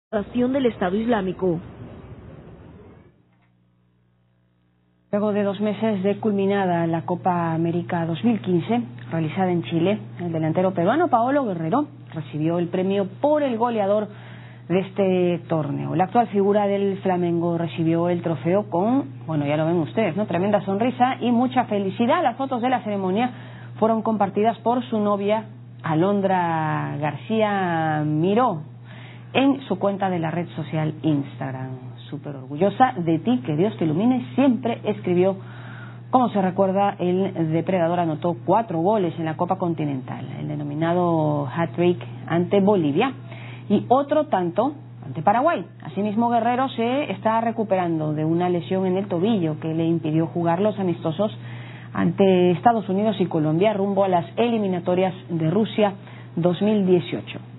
Del Estado Islámico. Luego de 2 meses de culminada la Copa América 2015, realizada en Chile, el delantero peruano Paolo Guerrero recibió el premio por el goleador de este torneo. La actual figura del Flamengo recibió el trofeo con, bueno, ya lo ven ustedes, ¿no? Tremenda sonrisa y mucha felicidad. Las fotos de la ceremonia fueron compartidas por su novia Alondra García Miró en su cuenta de la red social Instagram. Súper orgullosa de ti, que Dios te ilumine, siempre escribió. Como se recuerda, el depredador anotó 4 goles en la Copa Continental, el denominado hat-trick ante Bolivia y otro tanto ante Paraguay. Asimismo, Guerrero se está recuperando de una lesión en el tobillo que le impidió jugar los amistosos ante Estados Unidos y Colombia rumbo a las eliminatorias de Rusia 2018.